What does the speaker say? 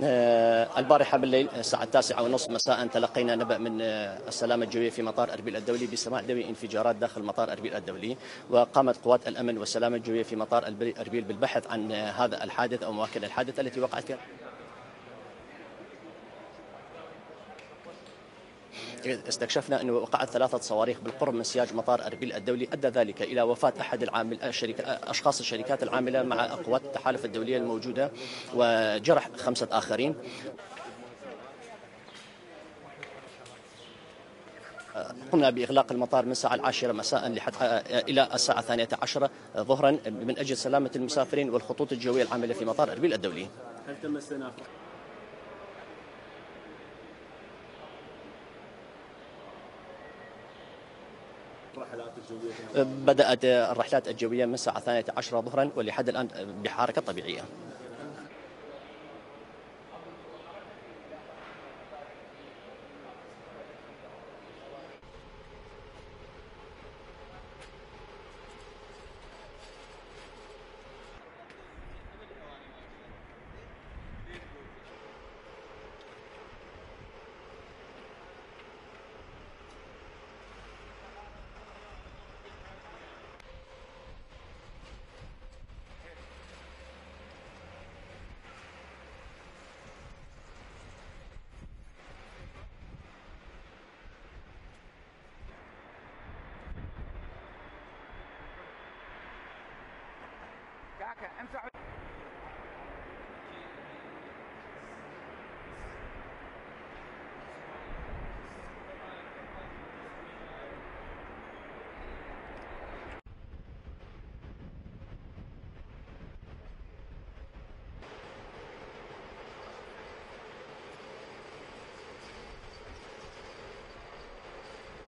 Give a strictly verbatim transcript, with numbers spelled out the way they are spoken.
آه، البارحة بالليل الساعة التاسعة ونصف مساء تلقينا نبأ من آه، السلامة الجوية في مطار أربيل الدولي بسماع دوي انفجارات داخل مطار أربيل الدولي، وقامت قوات الأمن والسلامة الجوية في مطار أربيل بالبحث عن آه، هذا الحادث أو أماكن الحادث التي وقعت فيها. استكشفنا أنه وقعت ثلاثة صواريخ بالقرب من سياج مطار أربيل الدولي، أدى ذلك إلى وفاة أحد العامل الشركة أشخاص الشركات العاملة مع قوات التحالف الدولية الموجودة، وجرح خمسة آخرين. قمنا بإغلاق المطار من الساعة العاشرة مساء لحد إلى الساعة الثانية عشرة ظهرا من أجل سلامة المسافرين والخطوط الجوية العاملة في مطار أربيل الدولي. هل تم استئناف الرحلات الجوية؟ بدأت الرحلات الجوية من الساعة الثانية عشرة ظهرا ولحد الآن بحركة طبيعية. كاكا امسح.